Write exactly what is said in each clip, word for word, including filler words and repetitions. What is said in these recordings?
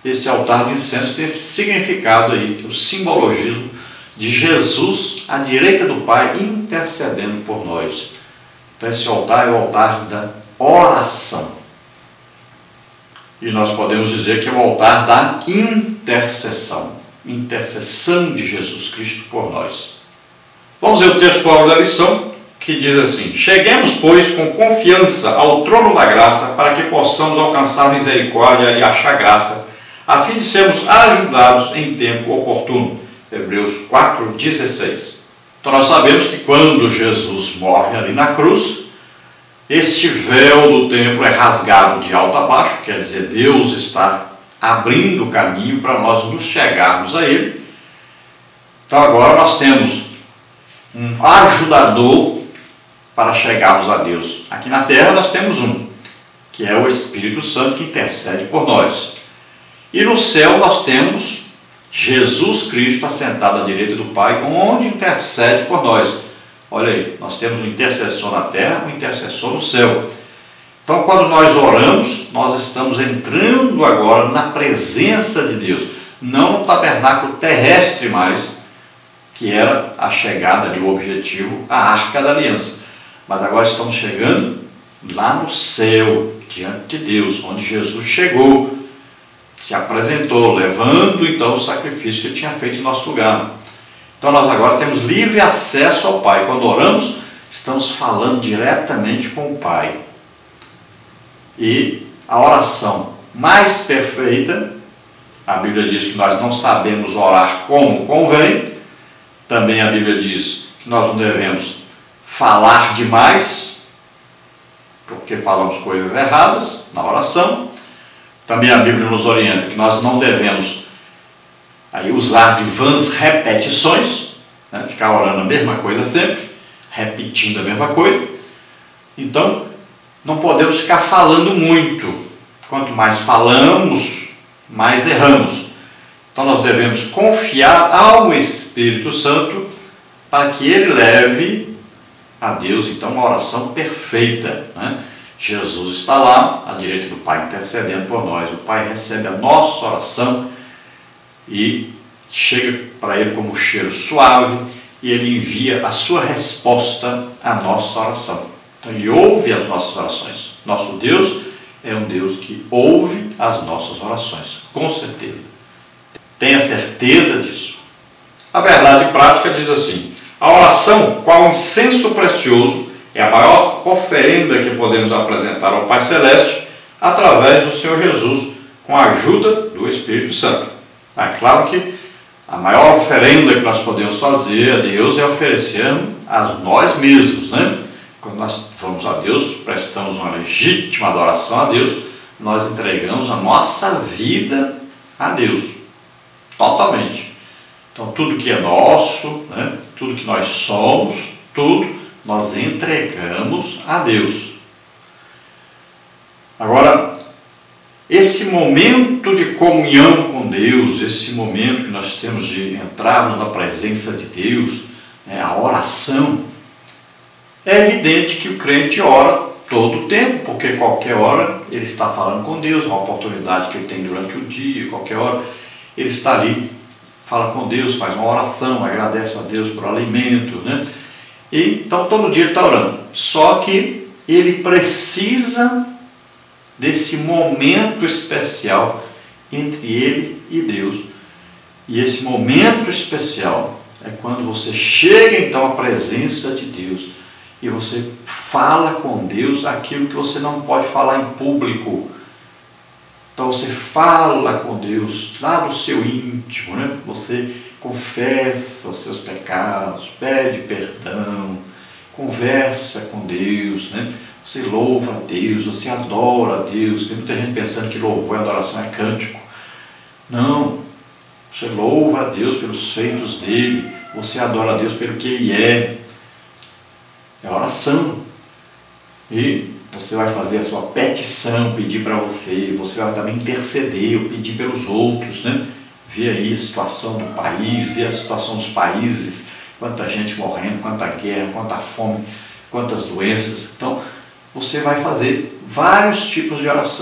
esse altar de incenso tem esse significado aí, o simbologismo de Jesus à direita do Pai intercedendo por nós. Então esse altar é o altar da oração. E nós podemos dizer que é o altar da intercessão. Intercessão de Jesus Cristo por nós. Vamos ver o textual da lição, que diz assim: cheguemos, pois, com confiança ao trono da graça, para que possamos alcançar misericórdia e achar graça, a fim de sermos ajudados em tempo oportuno. Hebreus quatro, dezesseis. Então nós sabemos que quando Jesus morre ali na cruz, este véu do templo é rasgado de alto a baixo, quer dizer, Deus está abrindo o caminho para nós nos chegarmos a Ele. Então agora nós temos um ajudador para chegarmos a Deus. Aqui na terra nós temos um, que é o Espírito Santo, que intercede por nós. E no céu nós temos Jesus Cristo assentado à direita do Pai, onde intercede por nós. Olha aí, nós temos um intercessor na terra, um intercessor no céu. Então, quando nós oramos, nós estamos entrando agora na presença de Deus, não no tabernáculo terrestre mais, que era a chegada ali, o objetivo, a Arca da Aliança. Mas agora estamos chegando lá no céu, diante de Deus, onde Jesus chegou, se apresentou, levando então o sacrifício que ele tinha feito em nosso lugar. Então nós agora temos livre acesso ao Pai. Quando oramos, estamos falando diretamente com o Pai. E a oração mais perfeita, a Bíblia diz que nós não sabemos orar como convém. Também a Bíblia diz que nós não devemos falar demais, porque falamos coisas erradas na oração. Também a Bíblia nos orienta que nós não devemos aí usar de vãs repetições, né? Ficar orando a mesma coisa sempre, repetindo a mesma coisa. Então, não podemos ficar falando muito. Quanto mais falamos, mais erramos. Então, nós devemos confiar ao Espírito Santo para que ele leve a Deus, então, uma oração perfeita, né? Jesus está lá, à direita do Pai, intercedendo por nós. O Pai recebe a nossa oração e chega para ele como um cheiro suave, e ele envia a sua resposta à nossa oração. Então ele ouve as nossas orações. Nosso Deus é um Deus que ouve as nossas orações, com certeza. Tenha certeza disso. A verdade prática diz assim: a oração, qual incenso precioso, é a maior oferenda que podemos apresentar ao Pai Celeste através do Senhor Jesus, com a ajuda do Espírito Santo. É claro que a maior oferenda que nós podemos fazer a Deus é oferecermos a nós mesmos, né? Quando nós vamos a Deus, prestamos uma legítima adoração a Deus, nós entregamos a nossa vida a Deus, totalmente. Então tudo que é nosso, né? Tudo que nós somos, tudo nós entregamos a Deus. Agora, esse momento de comunhão com Deus, esse momento que nós temos de entrarmos na presença de Deus, né, a oração, é evidente que o crente ora todo o tempo, porque qualquer hora ele está falando com Deus, uma oportunidade que ele tem durante o dia, qualquer hora ele está ali, fala com Deus, faz uma oração, agradece a Deus por alimento, né? E, então todo dia ele está orando, só que ele precisa desse momento especial entre ele e Deus. E esse momento especial é quando você chega então à presença de Deus e você fala com Deus aquilo que você não pode falar em público. Então você fala com Deus lá do seu íntimo, né? Você confessa os seus pecados, pede perdão, conversa com Deus, né? Você louva a Deus, você adora a Deus. Tem muita gente pensando que louvor e adoração é cântico. Não, você louva a Deus pelos feitos dele, você adora a Deus pelo que ele é. É oração. E você vai fazer a sua petição, pedir para você, você vai também interceder, pedir pelos outros, né? Ver aí a situação do país, ver a situação dos países, quanta gente morrendo, quanta guerra, quanta fome, quantas doenças. Então, você vai fazer vários tipos de oração.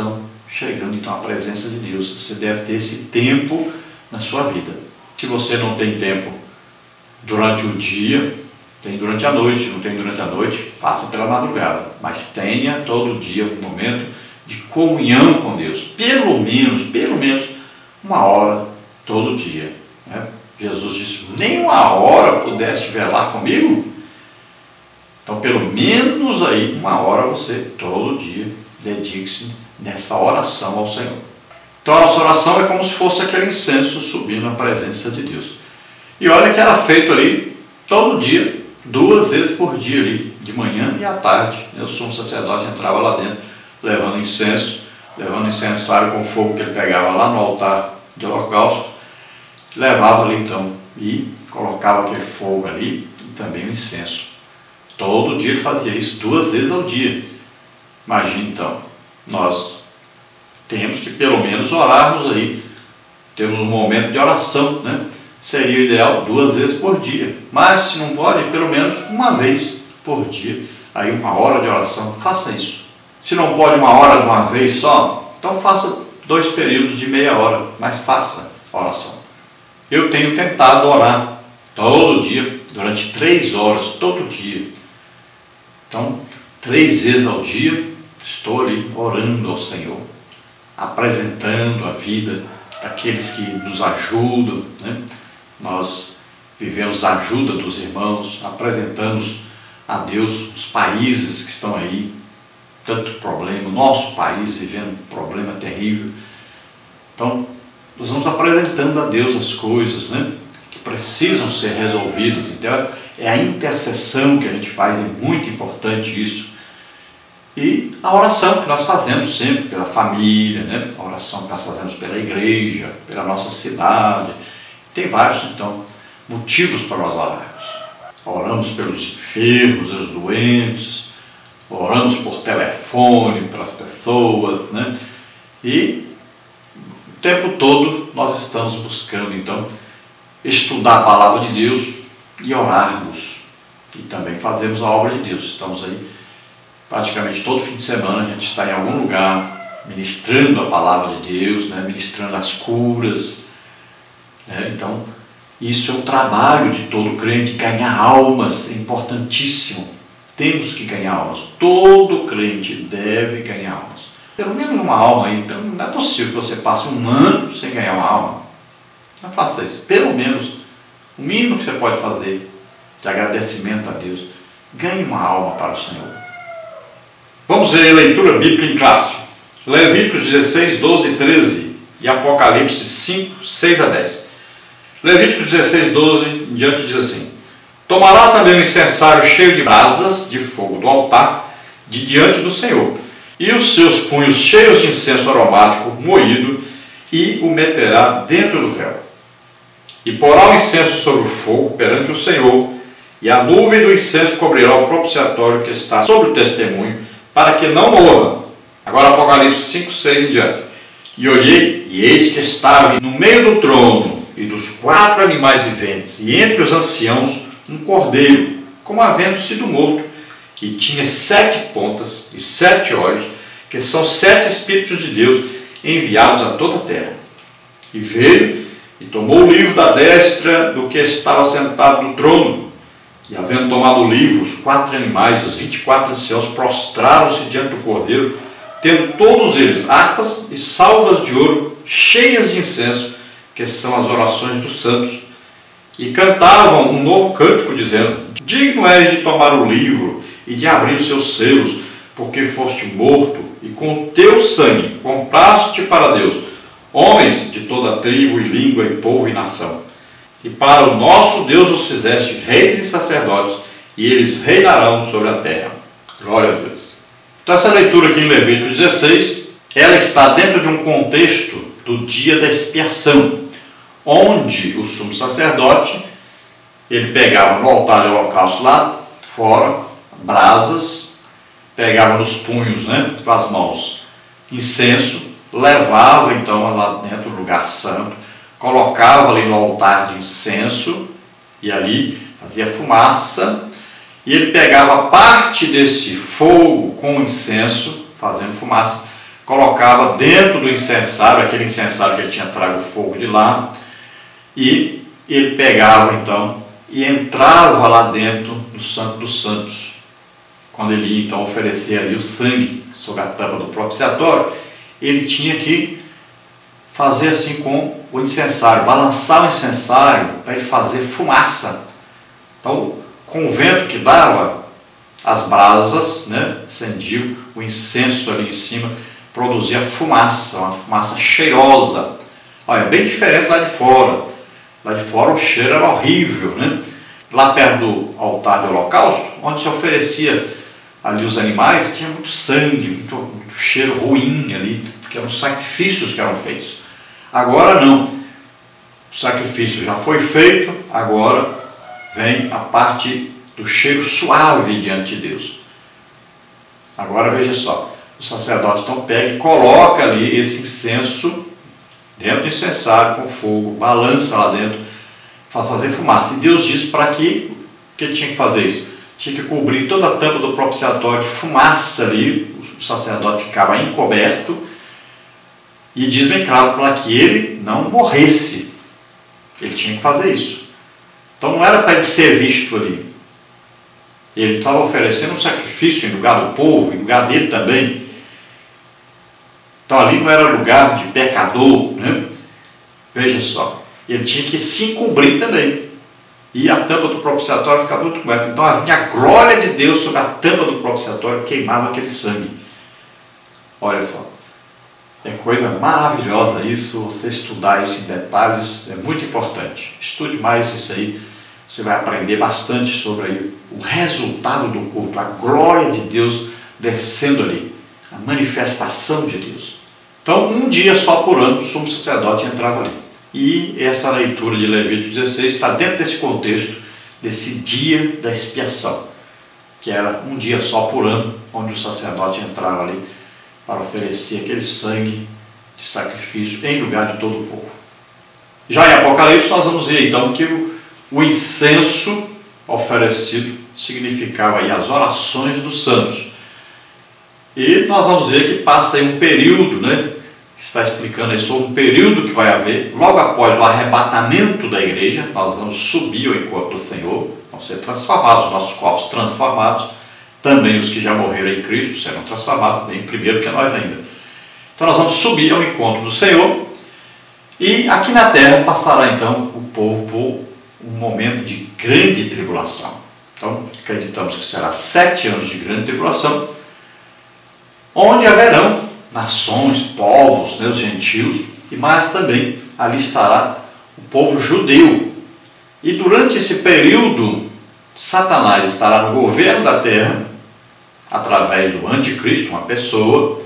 chegando então à presença de Deus. Você deve ter esse tempo na sua vida. Se você não tem tempo durante o dia, tem durante a noite. Não tem durante a noite, faça pela madrugada. Mas tenha todo dia um momento de comunhão com Deus. Pelo menos, pelo menos uma hora todo dia. Né? Jesus disse, nem uma hora pudeste velar comigo? Então, pelo menos aí, uma hora você, todo dia, dedique-se nessa oração ao Senhor. Então, a nossa oração é como se fosse aquele incenso subindo na presença de Deus. E olha que era feito ali, todo dia, duas vezes por dia ali, de manhã e à tarde. O sumo sacerdote entrava lá dentro, levando incenso, levando incensário com fogo que ele pegava lá no altar de holocausto, levava ali então e colocava aquele fogo ali e também o incenso. Todo dia ele fazia isso, duas vezes ao dia. Imagine então, nós temos que pelo menos orarmos aí, temos um momento de oração, né? Seria o ideal duas vezes por dia, mas se não pode, pelo menos uma vez por dia, aí uma hora de oração, faça isso. Se não pode uma hora de uma vez só, então faça dois períodos de meia hora, mas faça a oração. Eu tenho tentado orar todo dia, durante três horas, todo dia. Então, três vezes ao dia, estou ali orando ao Senhor, apresentando a vida daqueles que nos ajudam, né? Nós vivemos da ajuda dos irmãos, apresentamos a Deus os países que estão aí, tanto problema, o nosso país vivendo um problema terrível. Então, nós vamos apresentando a Deus as coisas, né, que precisam ser resolvidas. Então, é a intercessão que a gente faz, é muito importante isso. E a oração que nós fazemos sempre pela família, né, a oração que nós fazemos pela igreja, pela nossa cidade. Tem vários, então, motivos para nós orarmos. Oramos pelos enfermos, os doentes, oramos por telefone, pelas pessoas, né? E o tempo todo nós estamos buscando, então, estudar a palavra de Deus e orarmos. E também fazemos a obra de Deus. Estamos aí praticamente todo fim de semana, a gente está em algum lugar ministrando a palavra de Deus, né? Ministrando as curas. Né? Então, isso é o trabalho de todo crente, ganhar almas, é importantíssimo. Temos que ganhar almas. Todo crente deve ganhar almas. Pelo menos uma alma aí. Então, não é possível que você passe um ano sem ganhar uma alma. Não faça isso. Pelo menos, o mínimo que você pode fazer de agradecimento a Deus, ganhe uma alma para o Senhor. Vamos ver a leitura bíblica em classe. Levíticos dezesseis, doze e treze e Apocalipse cinco, seis a dez. Levíticos dezesseis, doze em diante diz assim: tomará também um incensário cheio de brasas de fogo do altar de diante do Senhor, e os seus punhos cheios de incenso aromático moído, e o meterá dentro do véu. E porá o incenso sobre o fogo perante o Senhor, e a nuvem do incenso cobrirá o propiciatório que está sobre o testemunho, para que não morra. Agora Apocalipse cinco, seis em diante. E olhei, e eis que estava no meio do trono e dos quatro animais viventes, e entre os anciãos um cordeiro, como havendo sido morto, e tinha sete pontas e sete olhos, que são sete Espíritos de Deus enviados a toda a terra. E veio e tomou o livro da destra do que estava sentado no trono, e havendo tomado o livro, os quatro animais, os vinte e quatro anciãos, prostraram-se diante do cordeiro, tendo todos eles harpas e salvas de ouro cheias de incenso, que são as orações dos santos, e cantavam um novo cântico, dizendo: digno és de tomar o livro e de abrir os seus selos, porque foste morto, e com teu sangue compraste para Deus homens de toda tribo e língua e povo e nação. E para o nosso Deus os fizeste reis e sacerdotes, e eles reinarão sobre a terra. Glória a Deus. Então essa leitura aqui em Levítico dezesseis, ela está dentro de um contexto do dia da expiação, onde o sumo sacerdote, ele pegava no altar de holocausto lá fora, brasas, pegava nos punhos, né, com as mãos, incenso, levava então lá dentro do lugar santo, colocava ali no altar de incenso, e ali fazia fumaça, e ele pegava parte desse fogo com incenso, fazendo fumaça, colocava dentro do incensário, aquele incensário que ele tinha trago fogo de lá, e ele pegava então e entrava lá dentro do Santo dos Santos. Quando ele ia então oferecer ali o sangue sobre a tampa do propiciatório, ele tinha que fazer assim com o incensário, balançar o incensário para ele fazer fumaça. Então, com o vento que dava, as brasas, né, acendiam, o incenso ali em cima produzia fumaça, uma fumaça cheirosa. Olha, bem diferente lá de fora. Lá de fora o cheiro era horrível, né? Lá perto do altar do holocausto, onde se oferecia ali os animais, tinha muito sangue, muito, muito cheiro ruim ali, porque eram sacrifícios que eram feitos. Agora não. O sacrifício já foi feito, agora vem a parte do cheiro suave diante de Deus. Agora veja só, o sacerdote então pega e coloca ali esse incenso dentro do incensário com fogo, balança lá dentro para fazer fumaça. E Deus diz para que, que ele tinha que fazer isso? Tinha que cobrir toda a tampa do propiciatório de fumaça ali, o sacerdote ficava encoberto, e diz bem claro para que ele não morresse. Ele tinha que fazer isso. Então não era para ele ser visto ali. Ele estava oferecendo um sacrifício em lugar do povo, em lugar dele também. Então ali não era lugar de pecador, né? Veja só, ele tinha que se encobrir também. E a tampa do propiciatório ficava muito coberta. Então havia a glória de Deus sobre a tampa do propiciatório, queimava aquele sangue. Olha só, é coisa maravilhosa isso, você estudar isso em detalhes, é muito importante. Estude mais isso aí, você vai aprender bastante sobre aí o resultado do culto, a glória de Deus descendo ali, a manifestação de Deus. Então, um dia só por ano, o sumo sacerdote entrava ali. E essa leitura de Levítico dezesseis está dentro desse contexto, desse dia da expiação, que era um dia só por ano, onde o sacerdote entrava ali para oferecer aquele sangue de sacrifício em lugar de todo o povo. Já em Apocalipse nós vamos ver então que o, o incenso oferecido significava aí as orações dos santos. E nós vamos ver que passa aí um período, né? Está explicando aí sobre um período que vai haver, logo após o arrebatamento da igreja, nós vamos subir ao encontro do Senhor, vão ser transformados, nossos corpos transformados, também os que já morreram em Cristo serão transformados, bem primeiro que nós ainda. Então nós vamos subir ao encontro do Senhor, e aqui na terra passará então o povo por um momento de grande tribulação. Então acreditamos que será sete anos de grande tribulação, onde haverão nações, povos, né, os gentios, e mais também ali estará o povo judeu. E durante esse período, Satanás estará no governo da terra, através do anticristo, uma pessoa,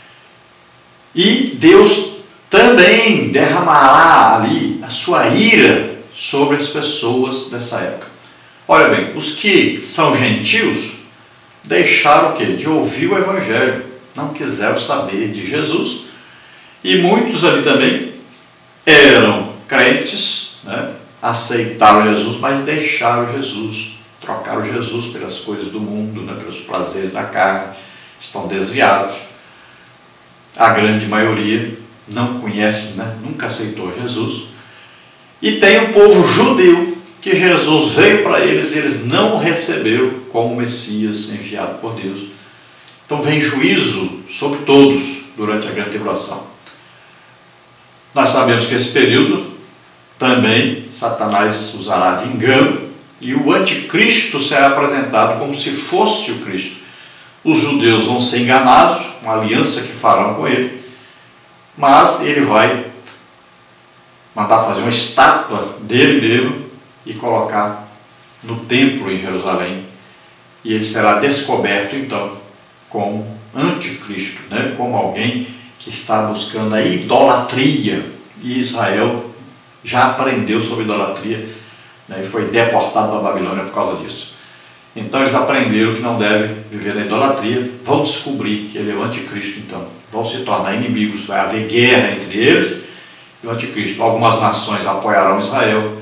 e Deus também derramará ali a sua ira sobre as pessoas dessa época. Olha bem, os que são gentios deixaram o quê? De ouvir o Evangelho, não quiseram saber de Jesus, e muitos ali também eram crentes, né? Aceitaram Jesus, mas deixaram Jesus, trocaram Jesus pelas coisas do mundo, né? Pelos prazeres da carne, estão desviados. A grande maioria não conhece, né? Nunca aceitou Jesus. E tem o povo judeu, que Jesus veio para eles e eles não o receberam como Messias enviado por Deus. Então vem juízo sobre todos durante a grande tribulação. Nós sabemos que esse período também Satanás usará de engano e o anticristo será apresentado como se fosse o Cristo. Os judeus vão ser enganados, uma aliança que farão com ele, mas ele vai mandar fazer uma estátua dele mesmo e colocar no templo em Jerusalém, e ele será descoberto então como anticristo, né? Como alguém que está buscando a idolatria, e Israel já aprendeu sobre idolatria, né? E foi deportado para a Babilônia por causa disso. Então eles aprenderam que não devem viver na idolatria, vão descobrir que ele é o anticristo, então vão se tornar inimigos, vai haver guerra entre eles e o anticristo. Algumas nações apoiarão Israel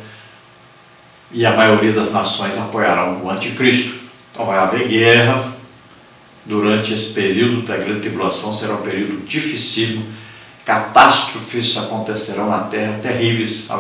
e a maioria das nações apoiarão o anticristo. Então vai haver guerra, durante esse período da grande tribulação. Será um período dificílimo, catástrofes acontecerão na terra, terríveis.